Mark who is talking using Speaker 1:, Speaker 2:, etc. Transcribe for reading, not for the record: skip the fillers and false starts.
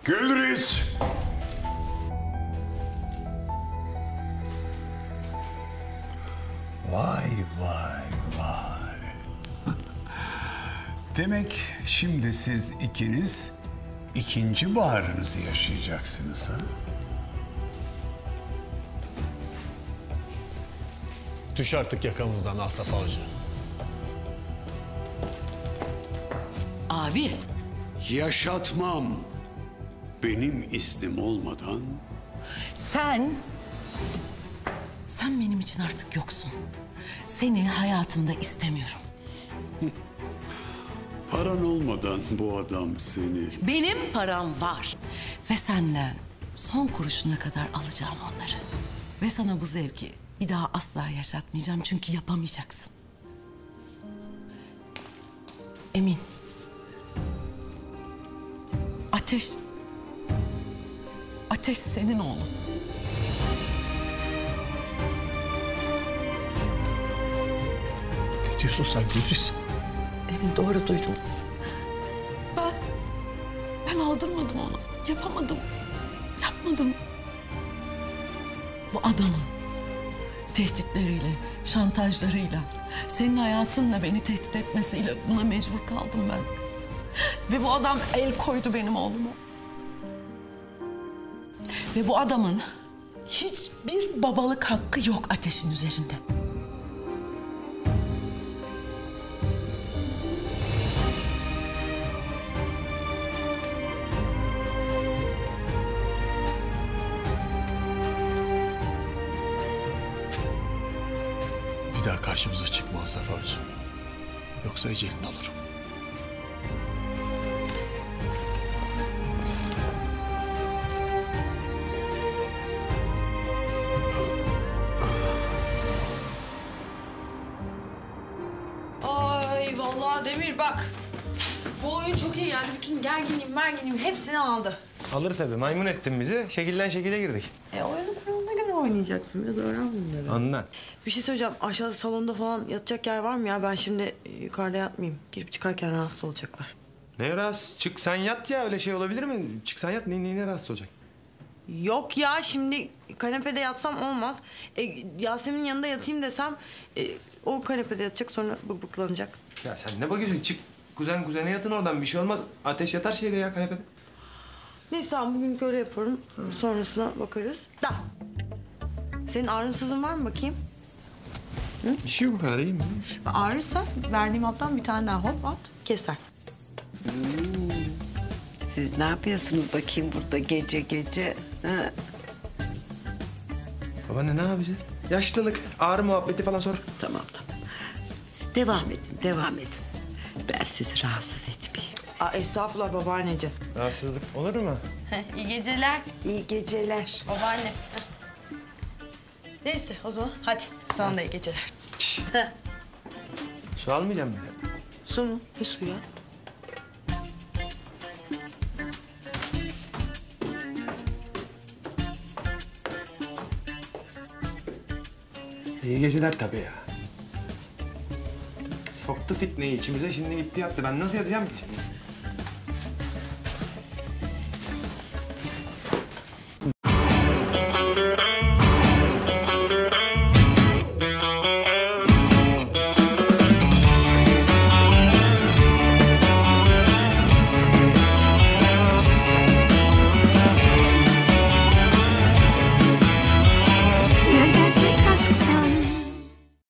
Speaker 1: Gülriz! Vay vay vay. Demek şimdi siz ikiniz ikinci baharınızı yaşayacaksınız ha?
Speaker 2: Düş artık yakamızdan Asaf Avcı.
Speaker 3: Abi.
Speaker 1: Yaşatmam. Benim iznim olmadan.
Speaker 3: Sen benim için artık yoksun. Seni hayatımda istemiyorum.
Speaker 1: Paran olmadan bu adam seni...
Speaker 3: Benim param var. Ve senden son kuruşuna kadar alacağım onları. Ve sana bu zevki bir daha asla yaşatmayacağım çünkü yapamayacaksın. Emin. Ateş senin oğlun.
Speaker 2: Ne diyorsun sen Gülriz?
Speaker 3: Emin doğru duydum. Ben aldırmadım onu. Yapamadım. Yapmadım. Bu adamın tehditleriyle, şantajlarıyla, senin hayatınla beni tehdit etmesiyle buna mecbur kaldım ben. Ve bu adam el koydu benim oğluma. Ve bu adamın hiçbir babalık hakkı yok Ateş'in üzerinde.
Speaker 2: Bir daha karşımıza çıkma Asaf Avcı. Yoksa ecelin olurum.
Speaker 4: Ay vallahi Demir bak. Bu oyun çok iyi yani. Bütün gerginliğim hepsini aldı.
Speaker 5: Alır tabii. Maymun ettin bizi. Şekilden şekile girdik.
Speaker 4: Oyunu kuralına göre oynayacaksın. Biraz öğren bunları.
Speaker 5: Anla.
Speaker 4: Bir şey söyleyeceğim. Aşağıda salonda falan yatacak yer var mı ya? Ben şimdi yukarıda yatmayayım. Girip çıkarken rahatsız olacaklar.
Speaker 5: Ne rahatsız? Çık sen yat ya. Öyle şey olabilir mi? Çık sen yat. Ne rahatsız olacak?
Speaker 4: Yok ya şimdi kanepede yatsam olmaz. Yasemin'in yanında yatayım desem o kanepede yatacak sonra bıklanacak.
Speaker 5: Ya sen ne bakıyorsun? Çık kuzene yatın oradan. Bir şey olmaz. Ateş yatar şeyde ya kanepede.
Speaker 4: Neyse tamam bugün öyle yaparım. Sonrasına bakarız. Da. Senin ağrın sızın var mı bakayım?
Speaker 5: Bir şey yok bu kadar iyi mi?
Speaker 4: Ağrırsa verdiğim haptan bir tane daha hop at keser.
Speaker 3: Siz ne yapıyorsunuz bakayım burada gece gece? Ha?
Speaker 5: Babaanne ne yapacağız? Yaşlılık, ağrı muhabbeti falan sor.
Speaker 3: Tamam. Siz devam edin. Ben sizi rahatsız etmeyeyim.
Speaker 4: Estağfurullah babaanneciğim.
Speaker 5: Rahatsızlık olur mu?
Speaker 4: İyi geceler
Speaker 3: İyi geceler.
Speaker 4: babaanne. Neyse o zaman hadi sana da iyi geceler.
Speaker 5: Şişt. Su almayacağım mı?
Speaker 4: Su mu? Ne su ya?
Speaker 5: İyi geceler tabii ya. Soktu fitneyi içimize, şimdi gitti yattı. Ben nasıl yatacağım ki şimdi?